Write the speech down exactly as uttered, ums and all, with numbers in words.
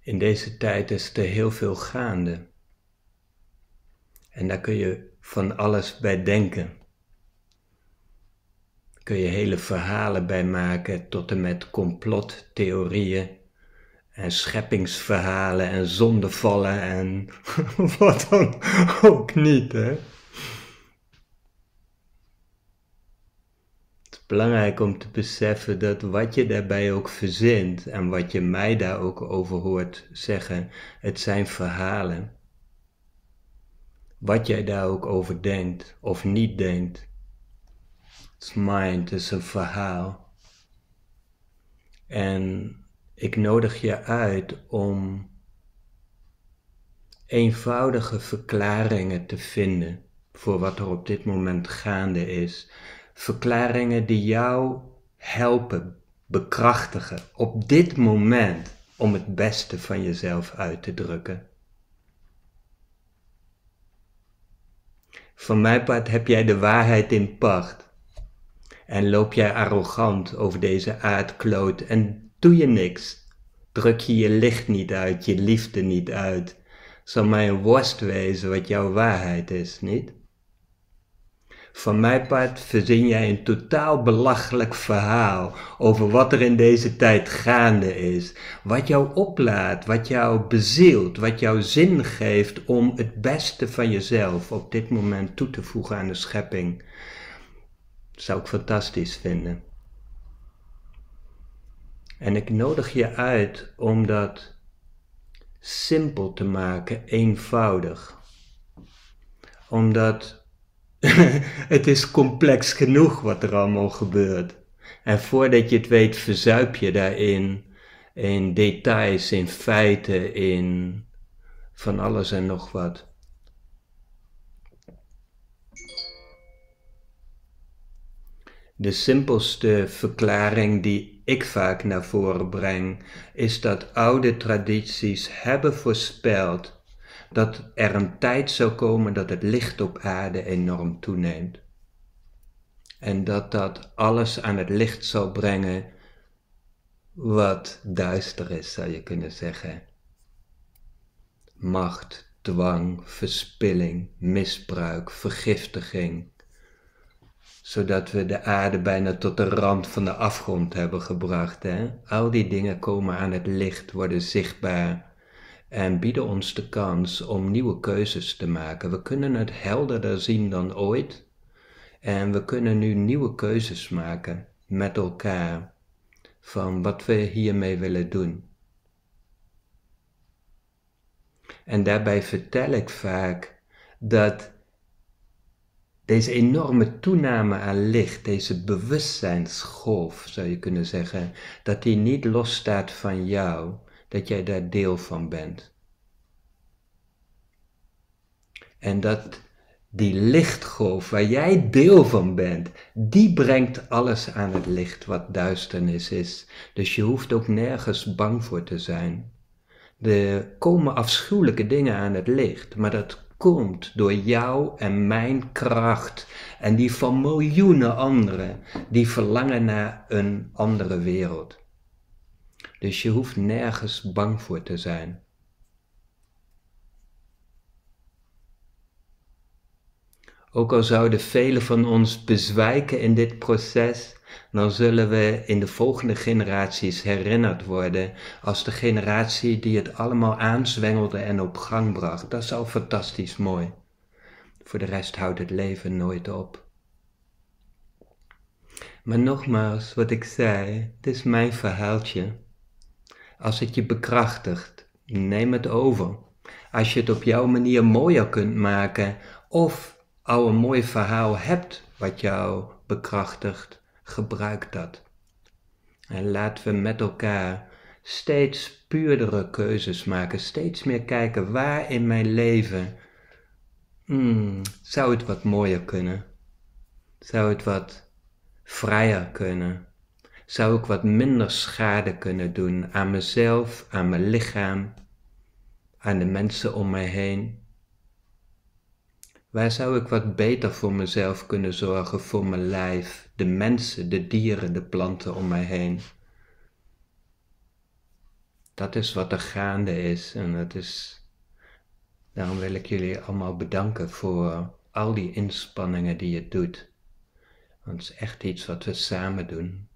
In deze tijd is er heel veel gaande. En daar kun je van alles bij denken. Daar kun je hele verhalen bij maken, tot en met complottheorieën en scheppingsverhalen en zondevallen en wat dan ook niet, hè. Het is belangrijk om te beseffen dat wat je daarbij ook verzint en wat je mij daar ook over hoort zeggen, het zijn verhalen. Wat jij daar ook over denkt of niet denkt, it's mind, is een verhaal. En ik nodig je uit om eenvoudige verklaringen te vinden voor wat er op dit moment gaande is. Verklaringen die jou helpen, bekrachtigen op dit moment om het beste van jezelf uit te drukken. Van mijn part heb jij de waarheid in pacht. En loop jij arrogant over deze aardkloot en doe je niks. Druk je je licht niet uit, je liefde niet uit. Zal mij een worst wezen wat jouw waarheid is, niet? Van mijn part verzin jij een totaal belachelijk verhaal over wat er in deze tijd gaande is. Wat jou oplaat, wat jou bezielt, wat jou zin geeft om het beste van jezelf op dit moment toe te voegen aan de schepping. Dat zou ik fantastisch vinden. En ik nodig je uit om dat simpel te maken, eenvoudig. Omdat het is complex genoeg wat er allemaal gebeurt. En voordat je het weet verzuip je daarin, in details, in feiten, in van alles en nog wat. De simpelste verklaring die ik vaak naar voren breng, is dat oude tradities hebben voorspeld dat er een tijd zou komen dat het licht op aarde enorm toeneemt. En dat dat alles aan het licht zal brengen wat duister is, zou je kunnen zeggen. Macht, dwang, verspilling, misbruik, vergiftiging. Zodat we de aarde bijna tot de rand van de afgrond hebben gebracht. Hè? Al die dingen komen aan het licht, worden zichtbaar en bieden ons de kans om nieuwe keuzes te maken. We kunnen het helderder zien dan ooit en we kunnen nu nieuwe keuzes maken met elkaar van wat we hiermee willen doen. En daarbij vertel ik vaak dat deze enorme toename aan licht, deze bewustzijnsgolf zou je kunnen zeggen, dat die niet losstaat van jou, dat jij daar deel van bent. En dat die lichtgolf waar jij deel van bent, die brengt alles aan het licht wat duisternis is. Dus je hoeft ook nergens bang voor te zijn. Er komen afschuwelijke dingen aan het licht, maar dat komt door jou en mijn kracht en die van miljoenen anderen die verlangen naar een andere wereld. Dus je hoeft nergens bang voor te zijn. Ook al zouden velen van ons bezwijken in dit proces, dan zullen we in de volgende generaties herinnerd worden als de generatie die het allemaal aanzwengelde en op gang bracht. Dat is al fantastisch mooi. Voor de rest houdt het leven nooit op. Maar nogmaals, wat ik zei, het is mijn verhaaltje. Als het je bekrachtigt, neem het over. Als je het op jouw manier mooier kunt maken, of al een mooi verhaal hebt wat jou bekrachtigt, gebruik dat. En laten we met elkaar steeds puurdere keuzes maken, steeds meer kijken waar in mijn leven hmm, zou het wat mooier kunnen, zou het wat vrijer kunnen, zou ik wat minder schade kunnen doen aan mezelf, aan mijn lichaam, aan de mensen om mij heen. Waar zou ik wat beter voor mezelf kunnen zorgen, voor mijn lijf, de mensen, de dieren, de planten om mij heen? Dat is wat er gaande is en dat is, daarom wil ik jullie allemaal bedanken voor al die inspanningen die je doet. Want het is echt iets wat we samen doen.